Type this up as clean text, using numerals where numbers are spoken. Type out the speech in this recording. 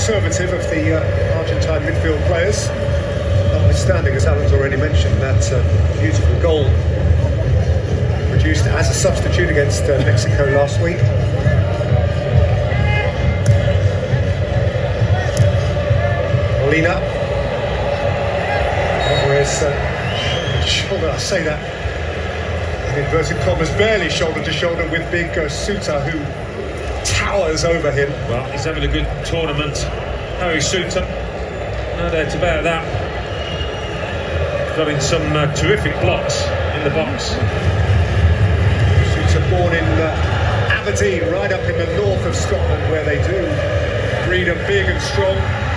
conservative of the Argentine midfield players, notwithstanding, as Alan's already mentioned, that beautiful goal produced as a substitute against Mexico last week. Molina. Shoulder, I say that in inverted commas, barely shoulder to shoulder with big Suter, who towers over him. Well, he's having a good tournament, Harry Suter, no doubt about that. Got in some terrific blocks in the box. Suter born in Aberdeen, right up in the north of Scotland, where they do breed them big and strong.